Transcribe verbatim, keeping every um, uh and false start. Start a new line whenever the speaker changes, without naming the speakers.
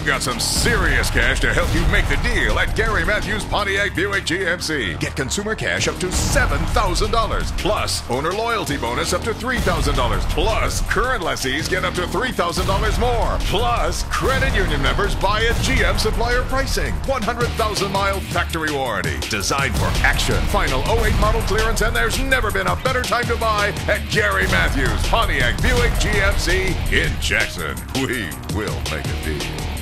We've got some serious cash to help you make the deal at Gary Matthews Pontiac Buick G M C. Get consumer cash up to seven thousand dollars. Plus, owner loyalty bonus up to three thousand dollars. Plus, current lessees get up to three thousand dollars more. Plus, credit union members buy at G M supplier pricing. one hundred thousand mile factory warranty. Designed for action. Final oh eight model clearance, and there's never been a better time to buy at Gary Matthews Pontiac Buick G M C in Jackson. We will make a deal.